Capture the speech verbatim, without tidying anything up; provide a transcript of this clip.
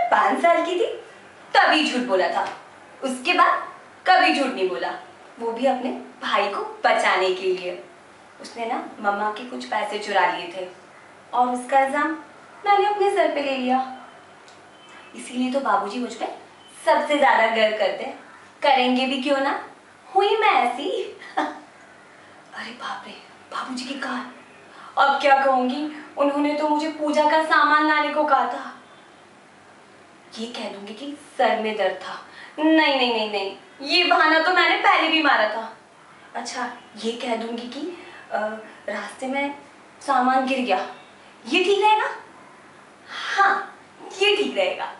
पाँच साल की थी तभी झूठ बोला था, उसके बाद कभी झूठ नहीं बोला, वो भी अपने भाई को बचाने के लिए। उसने ना मम्मा के कुछ पैसे चुरा लिए थे और उसका इल्जाम मैंने अपने सर पे ले लिया। इसीलिए तो बाबूजी मुझ पे सबसे ज्यादा गर्व करते हैं, करेंगे भी क्यों ना, हुई मैं ऐसी। अरे बाप रे, बाबूजी की कार, अब क्या कहूंगी, उन्होंने तो मुझे पूजा का सामान लाने को कहा था। ये कह दूंगी कि सर में दर्द था, नहीं नहीं नहीं नहीं, ये बहाना तो मैंने पहले भी मारा था। अच्छा, ये कह दूंगी कि आ, रास्ते में सामान गिर गया, ये ठीक रहेगा? हाँ, ये ठीक रहेगा।